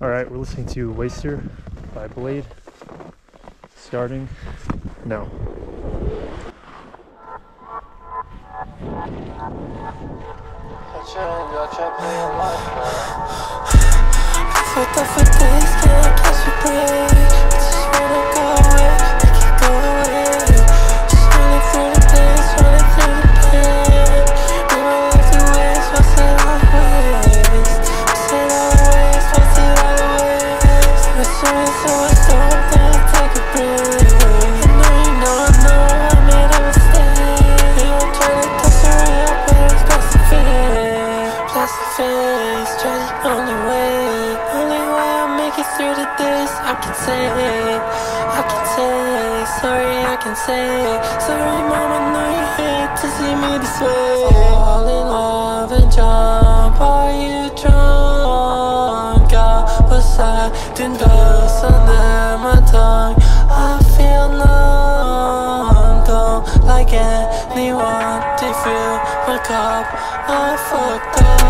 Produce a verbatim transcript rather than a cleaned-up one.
Alright, we're listening to Waster by Blade. Starting now. Fucked up for days, can't catch a break. Just wanna go away, make it go away. Just running through the days, running through the pain. We might live to waste, what's it all the waste? What's it all the waste, what's it all the waste? We're doing so much, so I'm gonna take a break. I know you know, I know I made a mistake. You don't try to touch the real, but it's plastic face. Plastic face, try the only way. Through the days, I can say, I can say, sorry, I can say, sorry, mama, know you hate to see me this way. Fall in love and jump, are you drunk? I was hiding dust under my tongue. I feel numb, don't like anyone to fill my cup. I fucked up.